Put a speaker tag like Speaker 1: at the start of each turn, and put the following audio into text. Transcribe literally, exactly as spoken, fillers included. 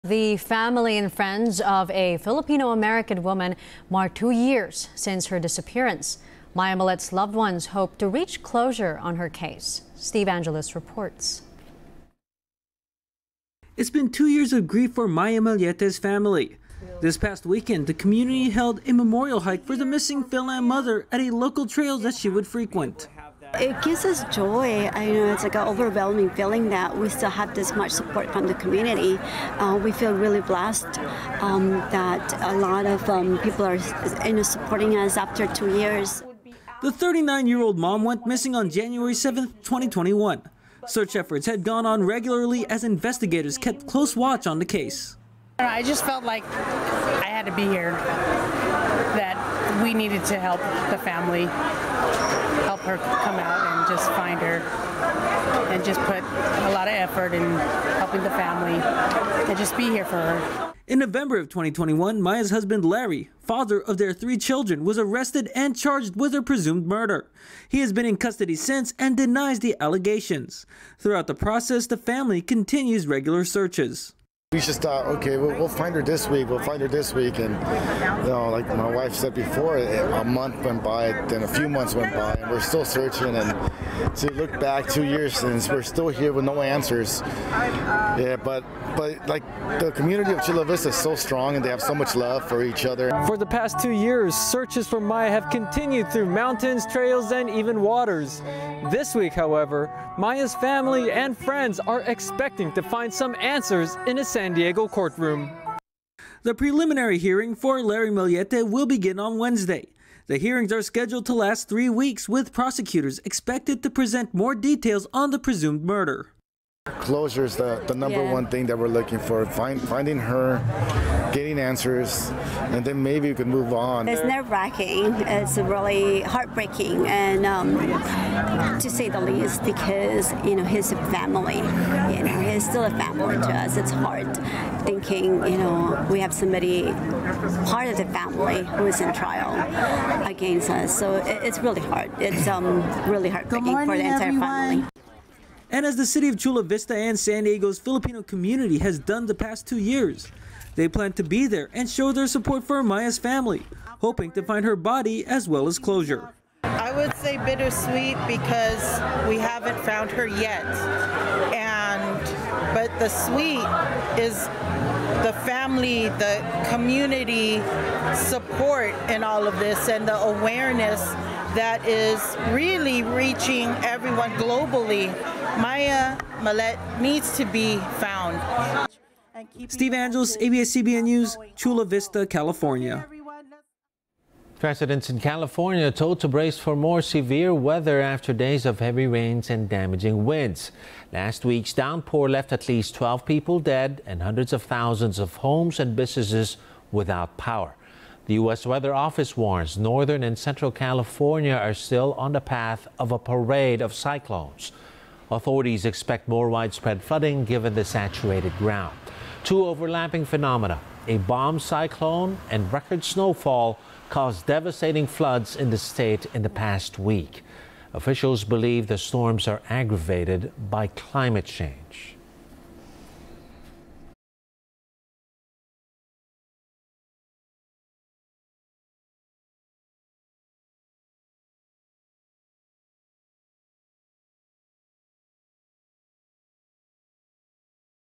Speaker 1: The family and friends of a Filipino-American woman mark two years since her disappearance. Maya Malet's loved ones hope to reach closure on her case. Steve Angeles reports.
Speaker 2: It's been two years of grief for Maya Malete's family. This past weekend, the community held a memorial hike for the missing Philam mother at a local trail that she would frequent.
Speaker 3: It gives us joy. I know it's like an overwhelming feeling that we still have this much support from the community. Uh, we feel really blessed um, that a lot of um, people are you know, supporting us after two years.
Speaker 2: The thirty-nine-year-old mom went missing on January seventh, twenty twenty-one. Search efforts had gone on regularly as investigators kept close watch on the case.
Speaker 4: I just felt like I had to be here, that we needed to help the family, help her come out and just find her, and just put a lot of effort in helping the family and just be here for her.
Speaker 2: In November of twenty twenty-one, Maya's husband Larry, father of their three children, was arrested and charged with her presumed murder. He has been in custody since and denies the allegations. Throughout the process, the family continues regular searches.
Speaker 5: We just thought, okay, we'll, we'll find her this week, we'll find her this week, and you know, like my wife said before, a month went by, then a few months went by, and we're still searching, and to look back two years since, we're still here with no answers. Yeah, but, but like the community of Chula Vista is so strong, and they have so much love for each other.
Speaker 2: For the past two years, searches for Maya have continued through mountains, trails, and even waters. This week, however, Maya's family and friends are expecting to find some answers in a San Diego courtroom. The preliminary hearing for Larry Malete will begin on Wednesday. The hearings are scheduled to last three weeks, with prosecutors expected to present more details on the presumed murder.
Speaker 5: Closure is the, the number
Speaker 3: Yeah.
Speaker 5: one thing that we're looking for, Find, finding her, getting answers, and then maybe we could move on.
Speaker 3: It's nerve-wracking. It's really heartbreaking, and um, to say the least, because you know his family. You know, he's still a family to us. It's hard thinking, you know, we have somebody part of the family who is in trial against us. So it, it's really hard. It's um, really heartbreaking for the entire family.
Speaker 2: And as the city of Chula Vista and San Diego's Filipino community has done the past two years, they plan to be there and show their support for Maya's family, hoping to find her body as well as closure.
Speaker 6: I would say bittersweet because we haven't found her yet. And but the sweet is the family, the community support in all of this, and the awareness that is really reaching everyone globally. Maya Malete needs to be found.
Speaker 2: Steve Angeles, A B S C B N News, Chula Vista, California.
Speaker 7: Residents in California are told to brace for more severe weather after days of heavy rains and damaging winds. Last week's downpour left at least twelve people dead and hundreds of thousands of homes and businesses without power. The U S Weather Office warns Northern and Central California are still on the path of a parade of cyclones. Authorities expect more widespread flooding given the saturated ground. Two overlapping phenomena, a bomb cyclone and record snowfall, caused devastating floods in the state in the past week. Officials believe the storms are aggravated by climate change.